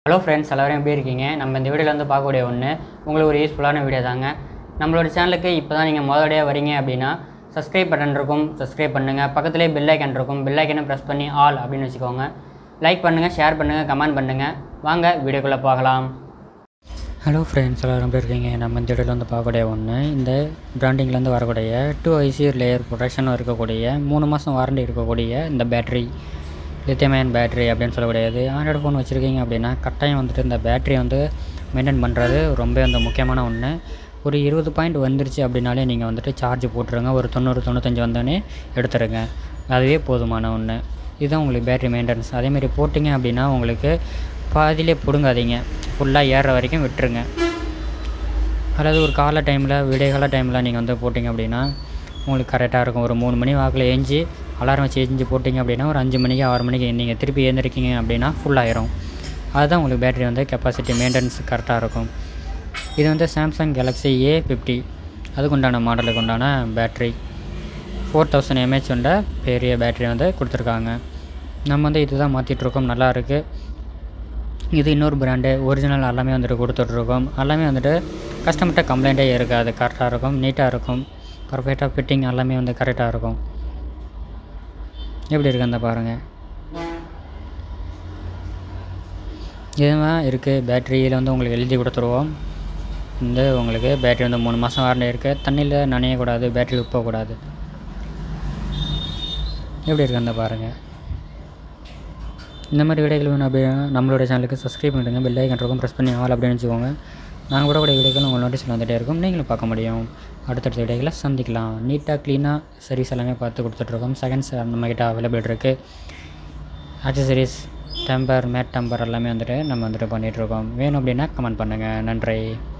Hello friends, எல்லோரும் எப்படி இருக்கீங்க? நம்ம இந்த வீடியோவில் வந்து பார்க்கக்கூடிய ஒன்று உங்களுக்கு ஒரு யூஸ்ஃபுல்லான வீடியோ தாங்க. நம்மளோட சேனலுக்கு இப்போ தான் நீங்கள் முதலடியாக வரீங்க அப்படின்னா சப்ஸ்கிரைப் பட்டன் இருக்கும், சப்ஸ்கிரைப் பண்ணுங்கள். பக்கத்துலேயே பெல் ஐக்கன் இருக்கும், பெல் ஐக்கனை ப்ரெஸ் பண்ணி ஆல் அப்படின்னு வச்சுக்கோங்க. லைக் பண்ணுங்கள், ஷேர் பண்ணுங்கள், கமெண்ட் பண்ணுங்கள். வாங்க வீடியோக்குள்ளே பார்க்கலாம். ஹலோ ஃப்ரெண்ட்ஸ், எல்லோரும் எப்படி இருக்கீங்க? நம்ம இந்த வீடியோவில் வந்து பார்க்கக்கூடிய ஒன்று இந்த பிராண்டிங்லேருந்து வரக்கூடிய 2IC லேயர் ப்ரொடக்ஷனும் இருக்கக்கூடிய 3 மாதம் வாரண்டி இருக்கக்கூடிய இந்த பேட்ரி லித்தியம் அயன் பேட்ரி அப்படின்னு சொல்லக்கூடியது. ஆண்ட்ராய்டு ஃபோன் வச்சுருக்கீங்க அப்படின்னா கட்டாயம் வந்துட்டு இந்த பேட்டரியை வந்து மெயின்டைன் பண்ணுறது ரொம்ப அந்த முக்கியமான ஒன்று. ஒரு 20 பாயிண்ட் வந்துருச்சு அப்படின்னாலே நீங்கள் வந்துட்டு சார்ஜ் போட்டுருங்க. ஒரு 90-95 வந்தோடனே எடுத்துருங்க, அதுவே போதுமான ஒன்று. இதுதான் உங்களுக்கு பேட்ரி மெயின்டெனன்ஸ். அதேமாதிரி போட்டிங்க அப்படின்னா உங்களுக்கு பாதியிலே பிடுங்காதீங்க, ஃபுல்லாக ஏறுற வரைக்கும் விட்டுருங்க. அதாவது ஒரு காலை டைமில் விடைகால டைமில் நீங்கள் வந்து போட்டிங்க அப்படின்னா உங்களுக்கு கரெக்டாக இருக்கும். ஒரு 3 மணி வாக்கில் ஏஞ்சி அலாரம் வச்சு ஏஞ்சி போட்டிங்க அப்படின்னா ஒரு 5 மணிக்கு 6 மணிக்கு நீங்கள் திருப்பி ஏந்திருக்கீங்க அப்படின்னா ஃபுல்லாகிடும். அதுதான் உங்களுக்கு பேட்டரி வந்து கெப்பாசிட்டி மெயின்டெனன்ஸ் கரெக்டாக இருக்கும். இது வந்து சாம்சங் கேலக்ஸி A50 அதுக்கு உண்டான மாடலுக்கு உண்டான பேட்ரி 4000 mAh உண்ட பெரிய பேட்ரி வந்து கொடுத்துருக்காங்க. நம்ம வந்து இது தான் மாற்றிட்டுருக்கோம். நல்லா இருக்குது. இது இன்னொரு பிராண்டு ஒரிஜினல் எல்லாமே வந்துட்டு கொடுத்துட்ருக்கோம். எல்லாமே வந்துட்டு கஸ்டமர்கிட்ட கம்ப்ளைண்ட்டே இருக்காது, கரெக்டாக இருக்கும், நீட்டாக இருக்கும், பர்ஃபெக்டாக ஃபிட்டிங் எல்லாமே வந்து கரெக்டாக இருக்கும். எப்படி இருக்குது அந்த பாருங்கள். இதுதான் இருக்குது. பேட்டரியில் வந்து உங்களுக்கு எழுதி கொடுத்துருவோம். வந்து உங்களுக்கு பேட்டரி வந்து 3 மாதம் வாரண்டி இருக்குது. தண்ணியில் நனையக்கூடாது, பேட்டரி உப்பக்கூடாது. எப்படி இருக்குது அந்த பாருங்கள். இந்த மாதிரி வீடியோகள் வேணும் அப்படின்னா நம்மளோட சேனலுக்கு சப்ஸ்கிரைப் பண்ணிடுங்க, பெல் ஐக்கன் இருக்கும், ப்ரெஸ் பண்ணி ஆல் அப்படின்னு வச்சுக்கோங்க. நாங்கள் கூட வீடியோக்கள் உங்கள் நோட்டீஸில் வந்துகிட்டே இருக்கும், நீங்களும் பார்க்க முடியும். அடுத்தடுத்த வீடியோக்களை சந்திக்கலாம். நீட்டாக க்ளீனாக சர்வீஸ் எல்லாமே பார்த்து கொடுத்துட்ருக்கோம். செகண்ட்ஸ் நம்மக்கிட்ட அவைலபிள் இருக்குது. ஆக்சசரிஸ், டெம்பர், மேட் டெம்பர் எல்லாமே வந்துட்டு நம்ம வந்துட்டு பண்ணிகிட்ருக்கோம். வேணும் அப்படின்னா கமெண்ட் பண்ணுங்கள். நன்றி.